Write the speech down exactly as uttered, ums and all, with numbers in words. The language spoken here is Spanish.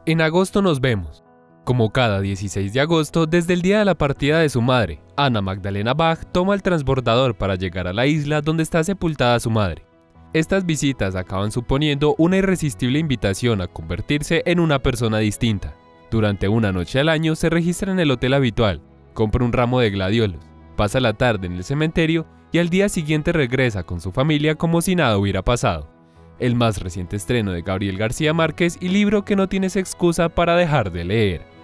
En agosto nos vemos. Como cada dieciséis de agosto, desde el día de la partida de su madre, Anna Magdalena Bach toma el transbordador para llegar a la isla donde está sepultada su madre. Estas visitas acaban suponiendo una irresistible invitación a convertirse en una persona distinta. Durante una noche al año se registra en el hotel habitual, compra un ramo de gladiolos, pasa la tarde en el cementerio y al día siguiente regresa con su familia como si nada hubiera pasado. El más reciente estreno de Gabriel García Márquez y libro que no tienes excusa para dejar de leer.